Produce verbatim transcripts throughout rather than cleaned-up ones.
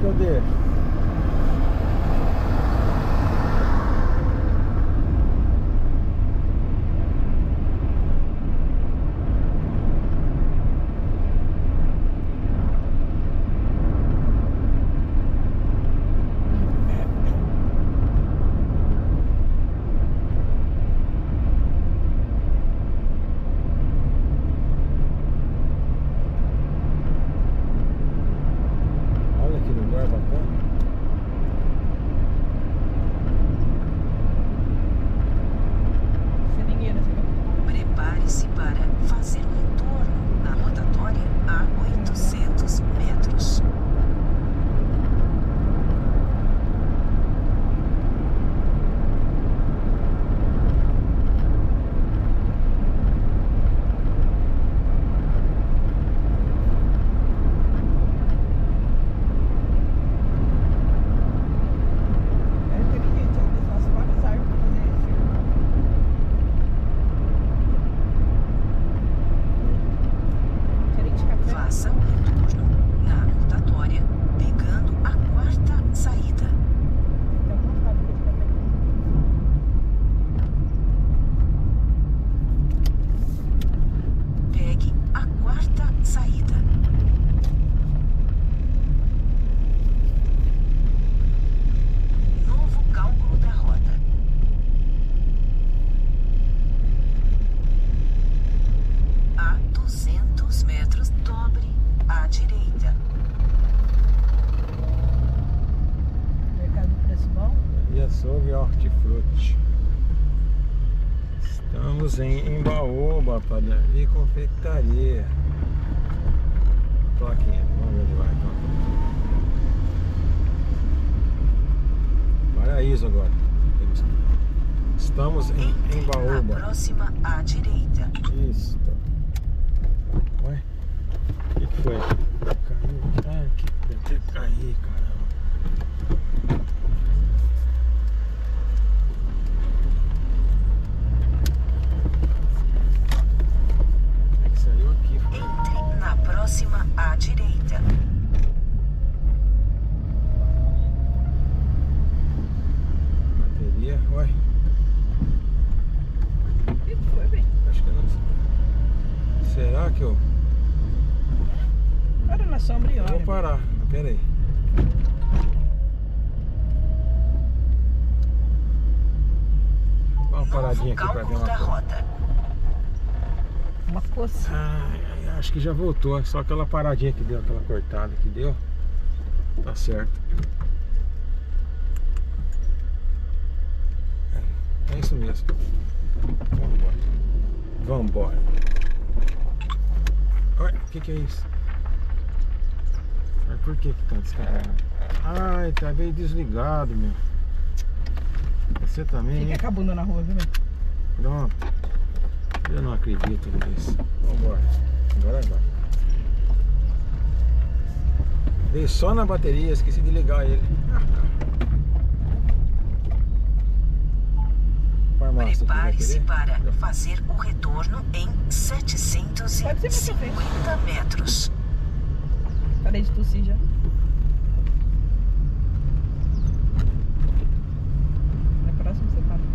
que eu deixo. Prepare-se para fazer um retorno na rotatória a oitocentos metros. Faça um retorno na rotatória, pegando a quarta saída. Pegue a quarta saída. Novo cálculo da rota. A duzentos metros, dobre à direita. Mercado do preço bom? E açougue e hortifruti. Estamos em Embaúba, padaria e confeitaria. Plaquinha, vamos ver onde vai então. Paraíso agora. Estamos em Embaúba. Na próxima à direita. Isso. Ué? O que, que foi? Caiu? Ah, que deve ter caído, caramba. É que saiu aqui, foi. Entre na próxima à direita. Bateria, ué. O que foi, bem? Acho que não. Será que eu. Para na sombra e Eu olha. vou parar, pera aí. Dá uma paradinha aqui pra ver Cálculo uma da coisa. rota. Uma coça. Ai, ai, acho que já voltou. Só aquela paradinha que deu, aquela cortada que deu. Tá certo. É, é isso mesmo. Vambora. Vambora. Olha, o que que é isso? Mas por que que tá descarregando? Ai, tá meio desligado, meu. Você também, Fica hein? com a bunda na rua, viu, meu? Pronto. Eu não acredito nisso. Vambora. Agora vai. Dei só na bateria, esqueci de ligar ele. Farmácia aqui, vai Prepare-se querer? para fazer o retorno em setecentos e cinquenta metros. Parei de tossir já. Na próxima você para.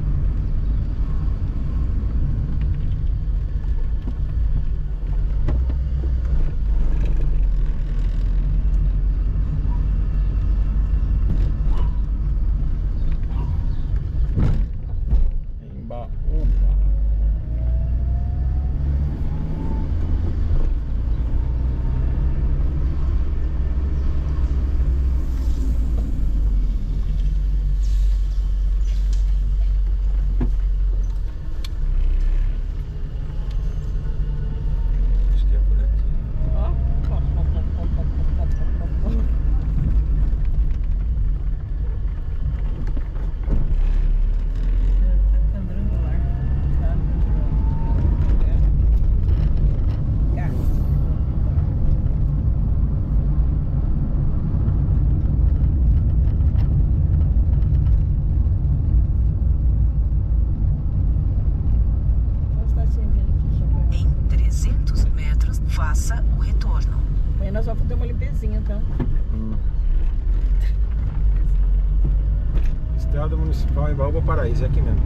Estrada Municipal em Baú Paraíso, é aqui mesmo.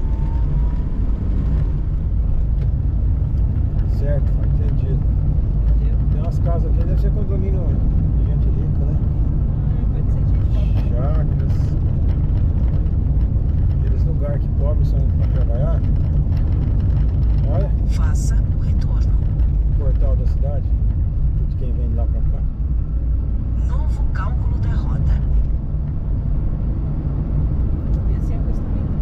Certo, foi entendido. Tem umas casas aqui, deve ser condomínio de gente rica, né? Ah, pode ser gente pobre. Chácaras. Aqueles lugares que pobres são para trabalhar. Olha, Faça o retorno. o portal da cidade. De quem vem de lá pra cá. Novo cálculo da rota. E assim é a coisa também.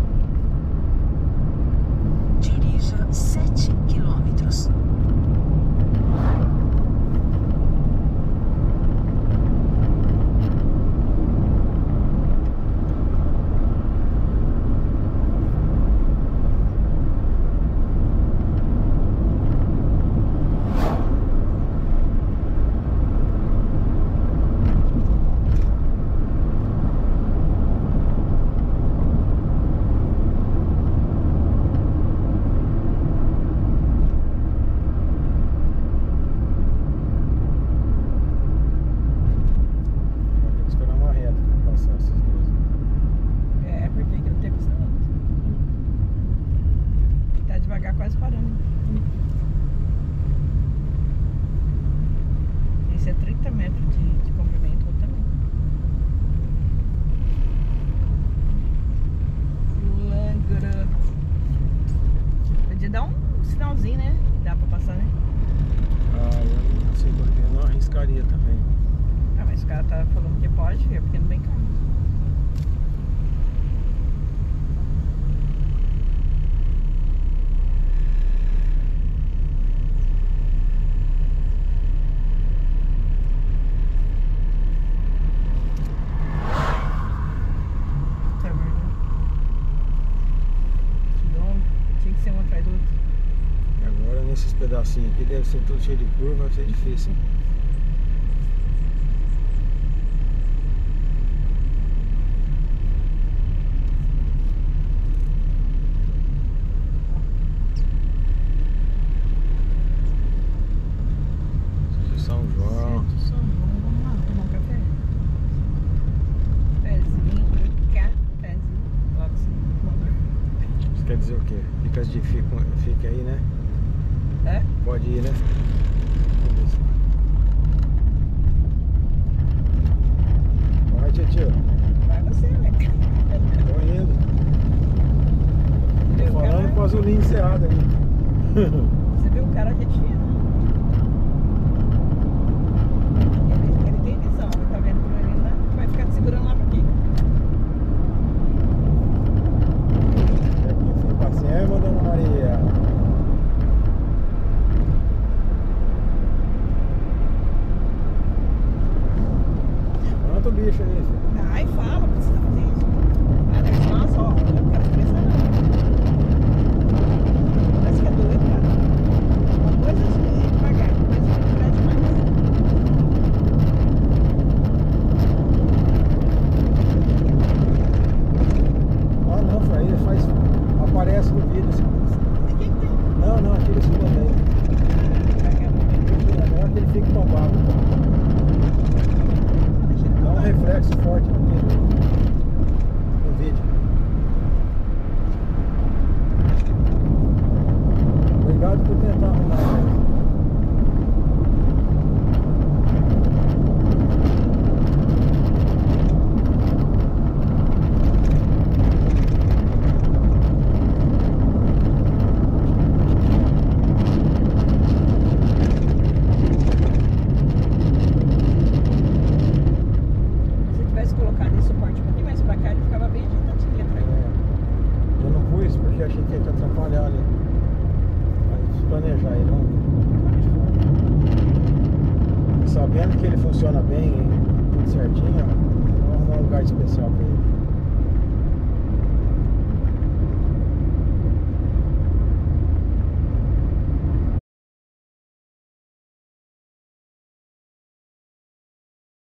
Dirija sete quilômetros. Tem que esperar uma reta pra passar esses dois. É, porque aqui não tem pista não. E tá devagar, quase parando. Esse é trinta metros de, de comprimento, outro também. Langra. Podia dar um sinalzinho, né? Que dá pra passar, né? Ah, eu não sei porque eu não arriscaria também. Ah, mas o cara tá falando que pode, é porque não vem carro. Tá vendo? Que longo. Tinha que ser um atrás do outro. E agora nesses pedacinhos aqui deve ser tudo cheio de curva, vai ser difícil, hein? São João. Certo, São João. Vamos lá tomar um café? Pezinho, cafezinho. Logo assim, vamos. Isso quer dizer o quê? Fica, de, fica, fica aí, né? É? Pode ir, né? Vamos ver se vai. Vai, tio, tio. Vai você, velho. Tô indo. Viu, Tô o cara- falando com o azulinho encerrado aí. Você viu o cara que é fino. Ele, ele tem visão, ele tá vendo que ele não vai ficar te segurando lá pra quê? Aqui, sem paciência, dona Maria. Quanto o bicho aí, filho? Ai, fala, precisa fazer isso. Ah, deve ser uma só, eu não quero expressar não. Parece que é doido, cara. Uma coisa é devagar, uma coisa é devagar demais. Ah, não, foi aí, faz. Aparece no vídeo. Assim. E quem que tem? Não, não, tira esse bandeira. É melhor que ele fique tombado. Dá um reflexo forte no vídeo. No vídeo. Obrigado por tentar arrumar. Se tivesse colocado esse suporte um pouquinho mais pra cá, ele ficava bem ajeitadinho atrás. É, eu não pus porque achei que ia te atrapalhar ali. Mas planejar ele, vamos ver. Sabendo que ele funciona bem